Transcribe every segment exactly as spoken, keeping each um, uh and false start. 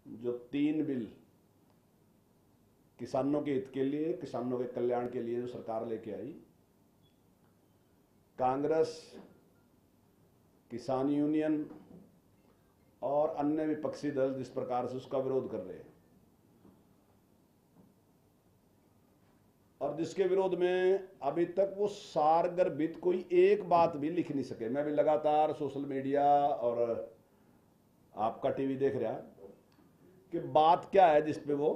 जो तीन बिल किसानों के हित के लिए, किसानों के कल्याण के लिए जो सरकार लेके आई, कांग्रेस, किसान यूनियन और अन्य विपक्षी दल जिस प्रकार से उसका विरोध कर रहे हैं और जिसके विरोध में अभी तक वो सारगर्भित कोई एक बात भी लिख नहीं सके। मैं भी लगातार सोशल मीडिया और आपका टीवी देख रहा कि बात क्या है जिस पे वो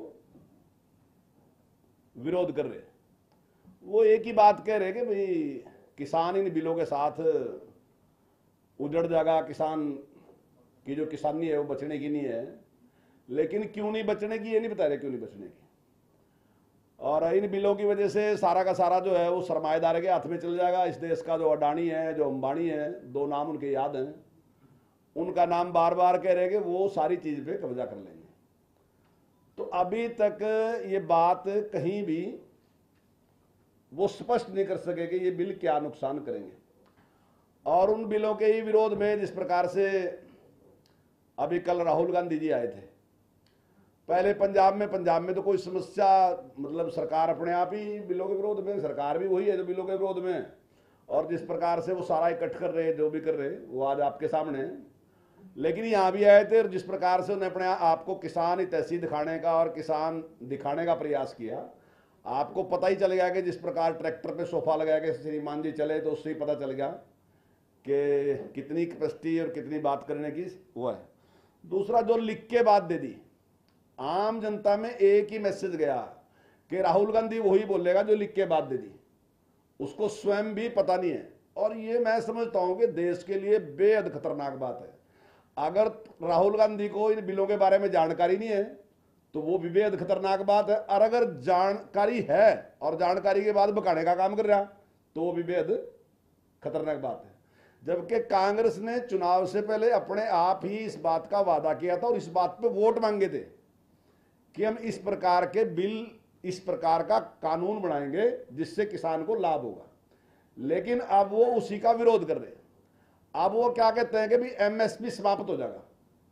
विरोध कर रहे हैं। वो एक ही बात कह रहे कि भाई किसान इन बिलों के साथ उजड़ जाएगा, किसान की जो किसानी है वो बचने की नहीं है। लेकिन क्यों नहीं बचने की ये नहीं बता रहे, क्यों नहीं बचने की। और इन बिलों की वजह से सारा का सारा जो है वो सरमाएदार के हाथ में चल जाएगा। इस देश का जो अडानी है, जो अंबानी है, दो नाम उनके याद हैं, उनका नाम बार बार कह रहे कि वो सारी चीज पे कब्जा कर लेंगे। तो अभी तक ये बात कहीं भी वो स्पष्ट नहीं कर सके कि ये बिल क्या नुकसान करेंगे। और उन बिलों के ही विरोध में जिस प्रकार से अभी कल राहुल गांधी जी आए थे, पहले पंजाब में पंजाब में तो कोई समस्या, मतलब सरकार अपने आप ही बिलों के विरोध में, सरकार भी वही है जो बिलों के विरोध में, और जिस प्रकार से वो सारा इकट्ठ कर रहे, जो भी कर रहे वो आज आपके सामने है। लेकिन यहां भी आए थे और जिस प्रकार से उन्हें अपने आपको किसान हितैषी दिखाने का और किसान दिखाने का प्रयास किया, आपको पता ही चल गया कि जिस प्रकार ट्रैक्टर पे सोफा लगाया कि श्रीमान जी चले, तो उससे ही पता चल गया कि कितनी कैपेसिटी और कितनी बात करने की वो है। दूसरा, जो लिख के बात दे दी, आम जनता में एक ही मैसेज गया कि राहुल गांधी वही बोलेगा जो लिख के बात दे दी, उसको स्वयं भी पता नहीं है। और ये मैं समझता हूं कि देश के लिए बेहद खतरनाक बात है। अगर राहुल गांधी को इन बिलों के बारे में जानकारी नहीं है तो वो भी बेहद खतरनाक बात है, और अगर जानकारी है और जानकारी के बाद बकाने का काम कर रहा तो वो भी बेहद खतरनाक बात है। जबकि कांग्रेस ने चुनाव से पहले अपने आप ही इस बात का वादा किया था और इस बात पे वोट मांगे थे कि हम इस प्रकार के बिल, इस प्रकार का कानून बनाएंगे जिससे किसान को लाभ होगा। लेकिन अब वो उसी का विरोध कर रहे हैं। अब वो क्या कहते हैं कि भी एमएसपी समाप्त हो जाएगा,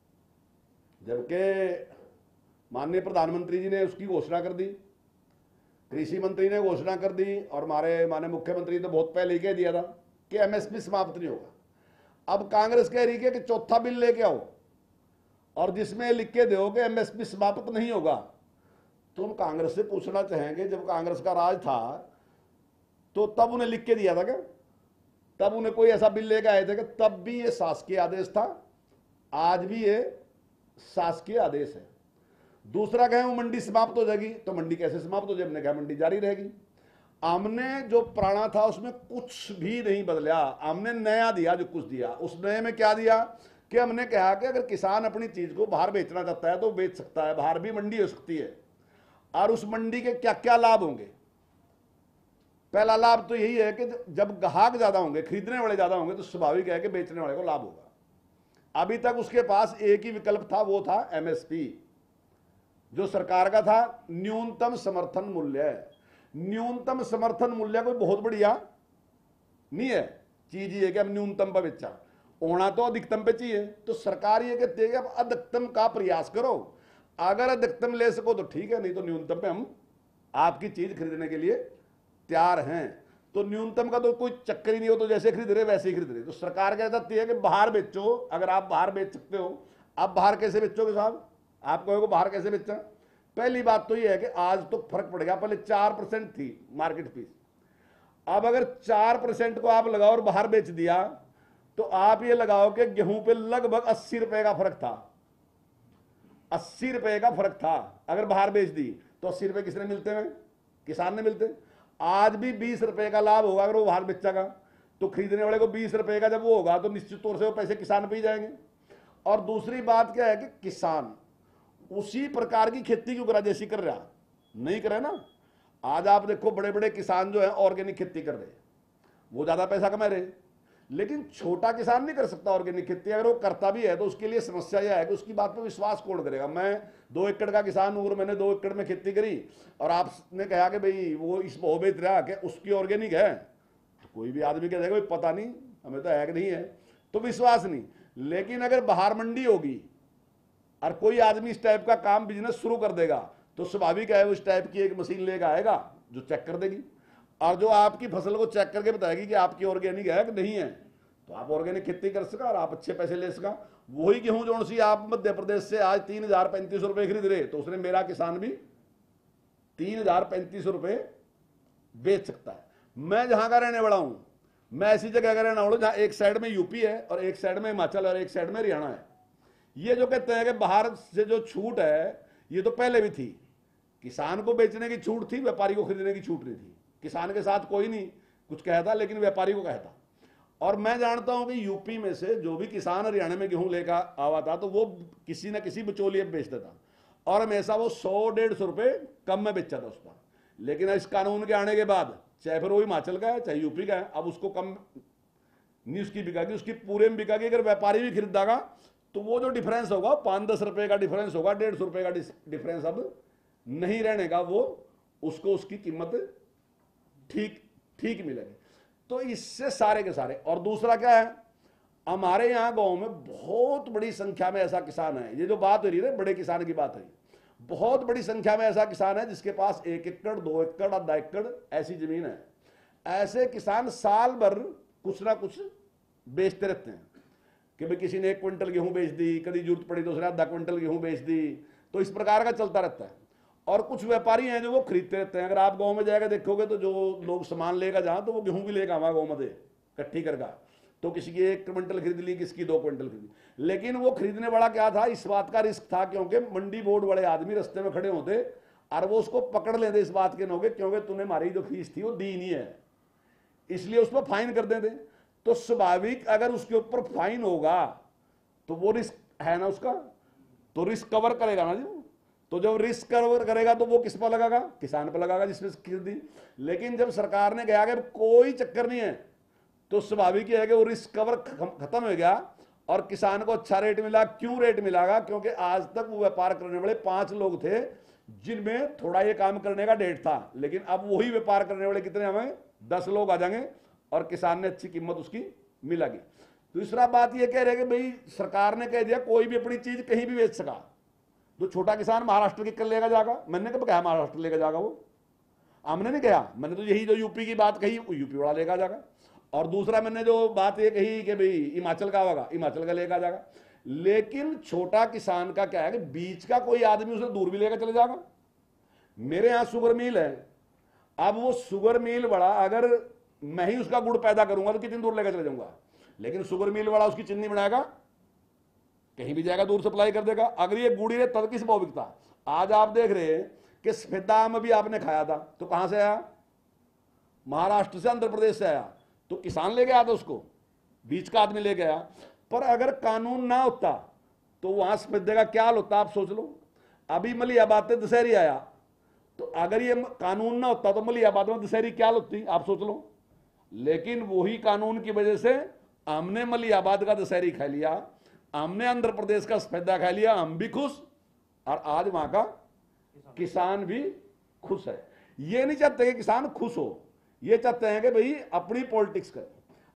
जबकि माननीय प्रधानमंत्री जी ने उसकी घोषणा कर दी, कृषि मंत्री ने घोषणा कर दी, और हमारे माननीय मुख्यमंत्री ने तो बहुत पहले ही कह दिया था कि एमएसपी समाप्त नहीं होगा। अब कांग्रेस कह रही है कि चौथा बिल लेके आओ और जिसमें लिख के दो कि एमएसपी समाप्त नहीं होगा। तो हम कांग्रेस से पूछना चाहेंगे, जब कांग्रेस का राज था तो तब उन्हें लिख के दिया था क्या? तब उन्हें कोई ऐसा बिल लेके आए थे कि तब भी ये शासकीय आदेश था, आज भी ये शासकीय आदेश है। दूसरा कहें वो मंडी समाप्त हो जाएगी, तो मंडी कैसे समाप्त हो जाए? हमने कहा मंडी जारी रहेगी। हमने जो पुराना था उसमें कुछ भी नहीं बदला, हमने नया दिया जो कुछ दिया। उस नए में क्या दिया कि हमने कहा कि अगर किसान अपनी चीज को बाहर बेचना चाहता है तो बेच सकता है, बाहर भी मंडी हो सकती है। और उस मंडी के क्या क्या लाभ होंगे? पहला लाभ तो यही है कि जब ग्राहक ज्यादा होंगे, खरीदने वाले ज्यादा होंगे, तो स्वाभाविक है कि बेचने वाले को लाभ होगा। अभी तक उसके पास एक ही विकल्प था, वो था एमएसपी, जो सरकार का था न्यूनतम समर्थन मूल्य। न्यूनतम समर्थन मूल्य कोई बहुत बढ़िया नहीं है चीज, ये कि हम न्यूनतम पर बेचा, होना तो अधिकतम पे चाहिए। तो सरकार ये कहती है कि अब अधिकतम का प्रयास करो, अगर अधिकतम ले सको तो ठीक है, नहीं तो न्यूनतम पे हम आपकी चीज खरीदने के लिए तैयार हैं। तो न्यूनतम का तो कोई चक्कर ही नहीं हो, तो जैसे खरीद रहे वैसे ही खरीद रहे। तो सरकार कह सकती है कि बाहर बेचो, अगर आप बाहर बेच सकते हो। आप बाहर कैसे बेचोगे साहब? आप कहोगे बाहर कैसे बेचा? पहली बात तो यह है कि आज तो फर्क पड़ गया, पहले चार परसेंट थी मार्केट फीस, अब अगर चार परसेंट को आप लगाओ और बाहर बेच दिया तो आप ये लगाओ कि गेहूं पे लगभग अस्सी रुपए का फर्क था। अस्सी रुपए का फर्क था अगर बाहर बेच दी तो अस्सी रुपए किसने मिलते हैं? किसान ने मिलते। आज भी बीस रुपए का लाभ होगा अगर वो बाहर बेचेगा, तो खरीदने वाले को बीस रुपए का जब वो होगा तो निश्चित तौर से वो पैसे किसान पे ही जाएंगे। और दूसरी बात क्या है कि किसान उसी प्रकार की खेती क्यों करा जैसी कर रहा नहीं करे ना। आज आप देखो बड़े बड़े किसान जो है ऑर्गेनिक खेती कर रहे हैं, वो ज्यादा पैसा कमा रहे, लेकिन छोटा किसान नहीं कर सकता ऑर्गेनिक खेती। अगर वो करता भी है तो उसके लिए समस्या यह है कि उसकी बात पर विश्वास कौन करेगा? मैं दो एकड़ का किसान हूं और मैंने दो एकड़ में खेती करी और आपने कहा कि भाई वो इस भाव बेच रहा कि उसकी ऑर्गेनिक है, तो कोई भी आदमी कह देगा पता नहीं, हमें तो है कि नहीं है, तो विश्वास नहीं। लेकिन अगर बाहर मंडी होगी और कोई आदमी इस टाइप का काम बिजनेस शुरू कर देगा तो स्वाभाविक है वो इस टाइप की एक मशीन लेकर आएगा जो चेक कर देगी, और जो आपकी फसल को चेक करके बताएगी कि आपकी ऑर्गेनिक है कि नहीं है, तो आप ऑर्गेनिक खेती कर सका और आप अच्छे पैसे ले सका। वही गेहूं जो सी आप मध्य प्रदेश से आज तीन हजार पैंतीस रुपए खरीद रहे, तो उसने मेरा किसान भी तीन हजार पैंतीस रुपए बेच सकता है। मैं जहां का रहने वाला हूं, मैं ऐसी जगह का रहने वाला हूं जहां एक साइड में यूपी है और एक साइड में हिमाचल और एक साइड में हरियाणा है। ये जो कहते हैं कि बाहर से जो छूट है, ये तो पहले भी थी। किसान को बेचने की छूट थी, व्यापारी को खरीदने की छूट नहीं थी। किसान के साथ कोई नहीं कुछ कहता, लेकिन व्यापारी को कहता। और मैं जानता हूं कि यूपी में से जो भी किसान हरियाणा में गेहूं लेकर आवा था, तो वो किसी न किसी बिचौलिए पे बेचता था, और हमेशा वो सौ डेढ़ सौ रुपए कम में बेचा था उस पर। लेकिन इस कानून के आने के बाद, चाहे फिर वो हिमाचल का है चाहे यूपी का है, अब उसको कम नहीं उसकी बिकागी, उसकी पूरे में बिकागी। अगर व्यापारी भी खरीदागा तो वो जो डिफरेंस होगा पाँच दस रुपए का डिफरेंस होगा, डेढ़ सौ रुपए का डिफरेंस अब नहीं रहने का, वो उसको उसकी कीमत ठीक ठीक मिलेगी। तो इससे सारे के सारे। और दूसरा क्या है, हमारे यहाँ गांव में बहुत बड़ी संख्या में ऐसा किसान है, ये जो बात हो रही है बड़े किसान की बात है, बहुत बड़ी संख्या में ऐसा किसान है जिसके पास एक एकड़ दो एकड़ आधा एकड़ ऐसी जमीन है। ऐसे किसान साल भर कुछ ना कुछ बेचते रहते हैं कि भाई किसी ने एक क्विंटल गेहूं बेच दी, कभी जरूरत पड़ी तो उसने आधा क्विंटल गेहूं बेच दी, तो इस प्रकार का चलता रहता है। और कुछ व्यापारी हैं जो वो खरीदते रहते हैं। अगर आप गांव में जाएगा देखोगे तो जो लोग सामान लेगा जहां, तो वो गेहूं भी लेगा आवा गाँव में इकट्ठी करगा, तो किसी की एक क्विंटल खरीद ली, किसी की दो क्विंटल खरीद ली। लेकिन वो खरीदने वाला क्या था, इस बात का रिस्क था क्योंकि मंडी बोर्ड वाले आदमी रास्ते में खड़े होते और वो उसको पकड़ लेते इस बात के नोगे, क्योंकि तूने हमारी जो फीस थी वो दी नहीं है, इसलिए उस पर फाइन कर देते। तो स्वाभाविक अगर उसके ऊपर फाइन होगा तो वो रिस्क है ना उसका, तो रिस्क कवर करेगा ना जी। तो जब रिस्क कवर करेगा तो वो किस पर लगागा, किसान पर लगागा जिसने खरीदी। लेकिन जब सरकार ने कहा कि कोई चक्कर नहीं है, तो स्वाभाविक है कि वो रिस्क कवर खत्म हो गया और किसान को अच्छा रेट मिला। क्यों रेट मिलागा, क्योंकि आज तक वो व्यापार करने वाले पांच लोग थे जिनमें थोड़ा ये काम करने का डेट था, लेकिन अब वही व्यापार करने वाले कितने, हमें दस लोग आ जाएंगे और किसान ने अच्छी कीमत उसकी मिलेगी। दूसरा बात ये कह रहे कि भाई सरकार ने कह दिया कोई भी अपनी चीज कहीं भी बेच सका, तो छोटा किसान महाराष्ट्र की कर लेगा जाएगा। मैंने कब कहा महाराष्ट्र लेगा जाएगा, वो हमने नहीं कहा, मैंने तो यही जो यूपी की बात कही वो यूपी वाला लेगा जाएगा। और दूसरा मैंने जो बात ये कही कि भाई हिमाचल का होगा, हिमाचल का लेगा जाएगा। लेकिन छोटा किसान का क्या है कि बीच का कोई आदमी उसे दूर भी लेकर चले जाएगा। मेरे यहां शुगर मिल है, अब वो शुगर मिल बड़ा, अगर मैं ही उसका गुड़ पैदा करूंगा तो कितनी दूर लेकर चले जाऊंगा, लेकिन शुगर मिल वाला उसकी चीनी बनाएगा, कहीं भी जाएगा दूर सप्लाई कर देगा। अगर ये गुड़ी रहे तब किस भाव बिकता। आज आप देख रहे हैं कि सफेदा आम अभी आपने खाया था, तो कहां से आया, महाराष्ट्र से, आंध्र प्रदेश से आया, तो किसान लेके आया था उसको, बीच का आदमी लेके आया। पर अगर कानून ना होता तो वहां सफेदे का क्या हाल होता, आप सोच लो। अभी मलियाबाद से दशहरी आया, तो अगर ये कानून ना होता तो मलियाबाद में दशहरी क्या होती, आप सोच लो। लेकिन वही कानून की वजह से हमने मलियाबाद का दशहरी खा लिया, हमने आंध्र प्रदेश का सफेदा खा लिया, हम भी खुश और आज वहां का किसान भी खुश है। ये नहीं चाहते कि किसान खुश हो, ये चाहते हैं कि भाई अपनी पॉलिटिक्स करे।